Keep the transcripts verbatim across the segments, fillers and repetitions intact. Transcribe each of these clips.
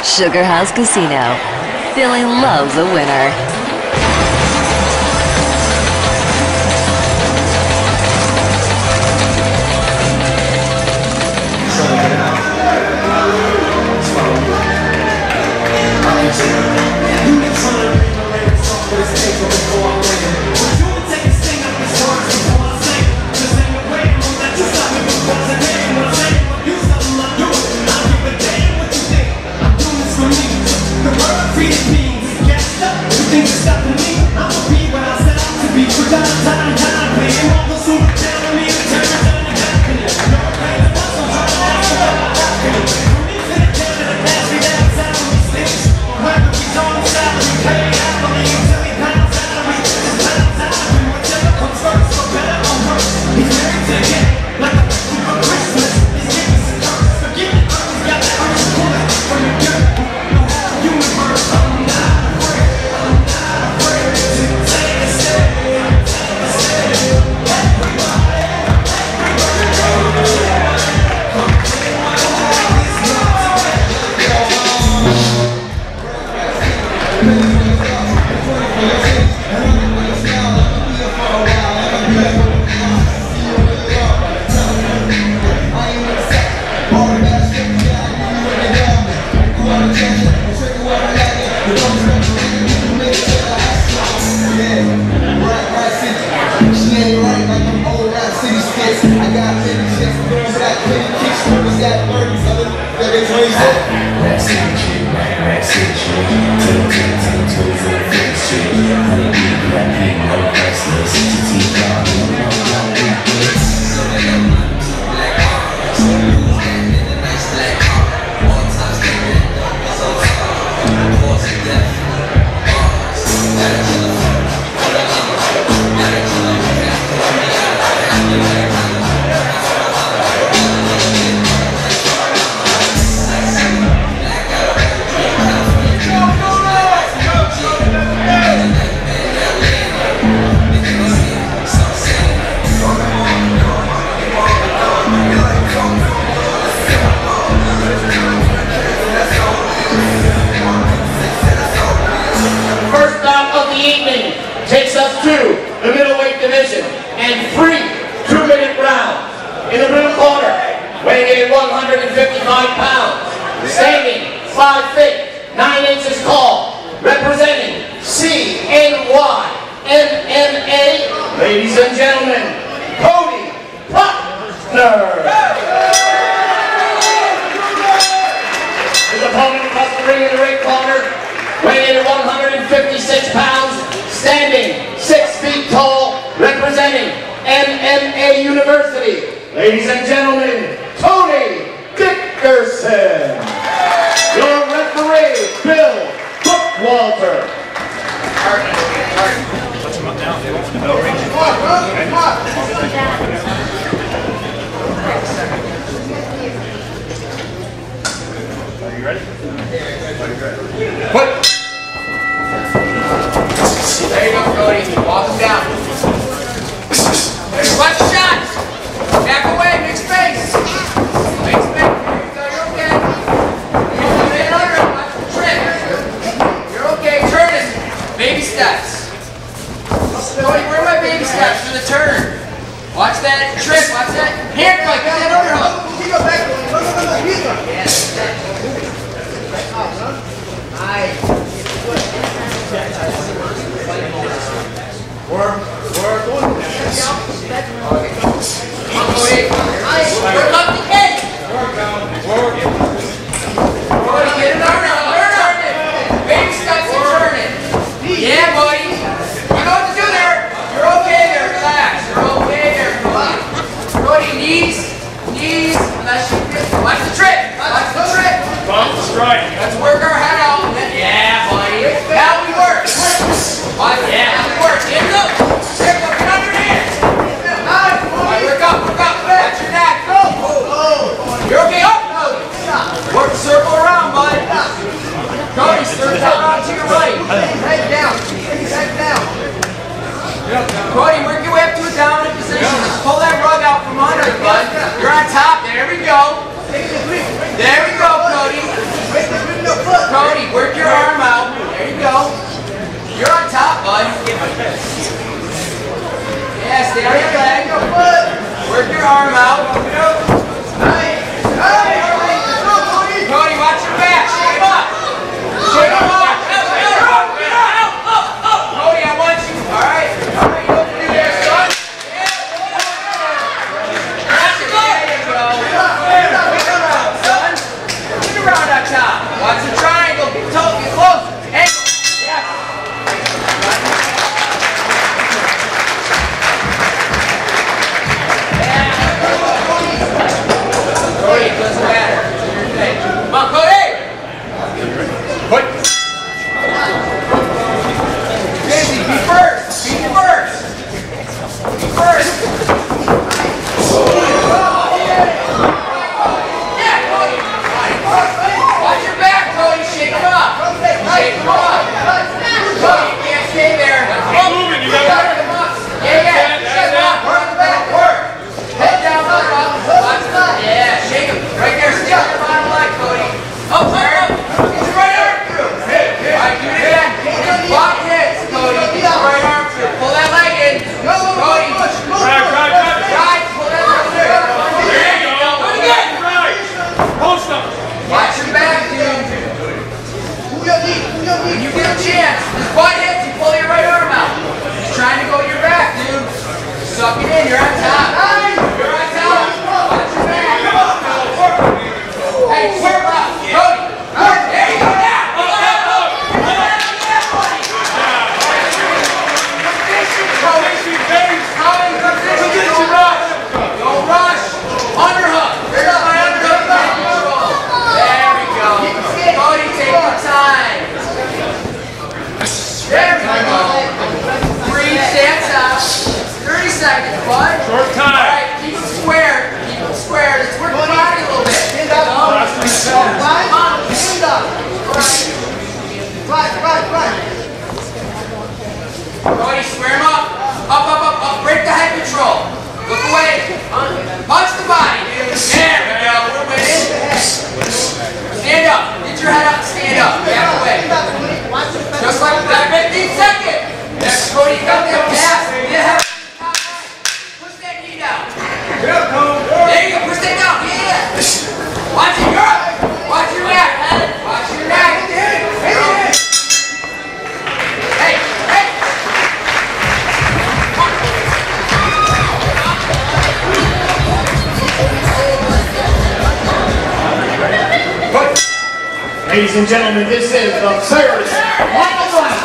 Sugar House Casino. Feeling loves a winner. Ladies and gentlemen, Cody, Plotner. His opponent across the ring in the ring corner, weighing in at one hundred fifty-six pounds, standing six feet tall, representing M M A University. Ladies and gentlemen, Cody, Dickerson. Your referee, Bill Bookwalter. Touch him up now. The bell rings. Come on, bro. Come on. Are you ready? Are you ready? Put. There you go, Cody. Walk him down. There's one shot. Back away. Make space. Make space. There you go. You're okay. You're under. Watch the trick. You're okay. Turn it. Baby steps. Cody, where are my baby steps for the turn? Watch that trick. Watch that. Here, Cody. Get that overhook. He go back. No, no, no, no. He's going. Yes. Nice. Work, work. Come on, Cody. Nice. Work up the cake. Work down. Work. Cody, get it over. Turn it. Baby steps and turn it. Yeah, buddy. You know what to do there. You're okay there. Relax. You're okay there, Cody. Cody, knees, knees. Unless you get. Watch the trick. Watch the trick. Bump strike. Let's work our head out. Yeah, buddy. Now we work. Watch, yeah, now we work. Get it up. Get up. Get on your hands. Right, work up. Work up. Watch your neck. Go. You're okay. Up, Cody. Work the circle around, bud. Cody, circle around to your right. Head down. Head down. Cody, work your way up to a dominant position. Just pull that rug out from under it, bud. You're on top. There we go. There we go, Cody. Cody, work your arm out. There you go. You're on top, bud. Yeah, stay on your leg. Work your arm out. Cody, watch your back. Shake him up. Shake him up. Cody, I want you. All right. All right, you know what to do there, son. There you go. Son. Get around on top. Watch the triangle. Get toe. Get close. Angle. Yes. Cody, it doesn't matter. Come on, Cody! Put. Busy, be first. Be first. Be first. Yeah, Cody. Watch your back, Cody. Shake him up. Shake him up. Cody, you can't stay there. Keep moving, you gotta come up. Yeah, yeah. Shake him up. Work the back. Work. Head down, look up. Watch the back. Yeah, shake him. Right there. Stay on the bottom leg, Cody. Up, up, up. Get your right arm through. Alright, do it again. Block hits, Cody. Get your right arm through. Pull that leg in. Cody. Drive, drive, drive. Right. Pull that leg through. There you go. Do it again. Right. Post up. Watch your back, dude. When you get a chance, this butt hits, you pull your right arm out. He's trying to go to your back, dude. Suck it in. You're on top. You're on top. Watch your back. Hey, swerve up. Cody. There you go now. Position, rush. Don't rush. Underhook. There's my underhook. There we go. Cody, take your time. There we go. Three, stance up. thirty seconds, bud. Short time. All right, keep it square. Keep it square. Let's work the body a little bit. Stand up. Come on. Stand up. Right, right, right. Cody, square him up. Up, up, up, up. Break the head control. Look away. Punch the body, dude. There we go. We're winning. Stand up. Get your head up. Stand up. Back away. Just like that. fifteen seconds. Yes, Cody, you got that pass. Yeah. Push that knee down. There you go. Push that down. Yeah. Watch it, girl. Watch your neck. Watch your neck. Hey, hey. Ladies and gentlemen, this is the first final round.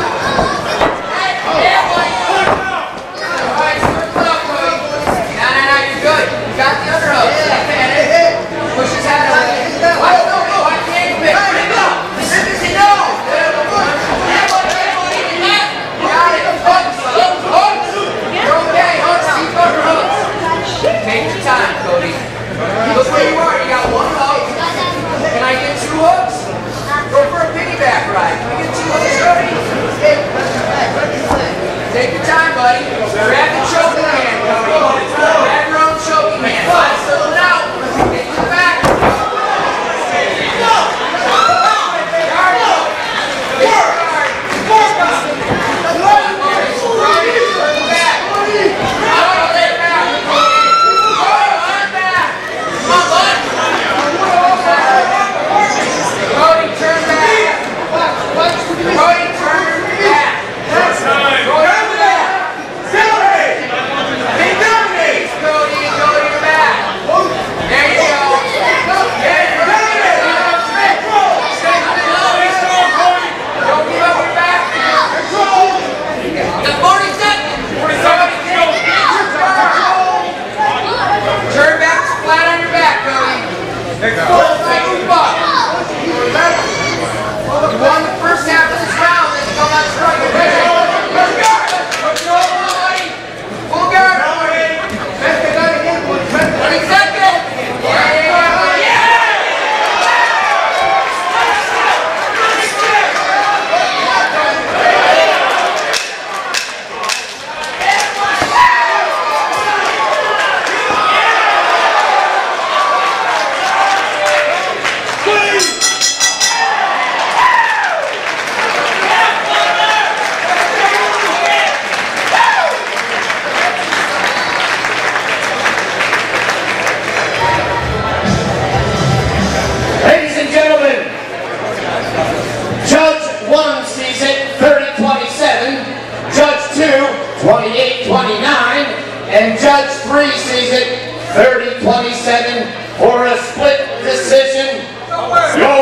Take your time, Cody. Look where you are. You got one hook. Can I get two hooks? Go for a piggyback ride. Can we get two hooks, Cody? Take your time, buddy. Grab the choking hand, Cody. Grab your own choking hand. Let's fill it out. Get to the back. this session, your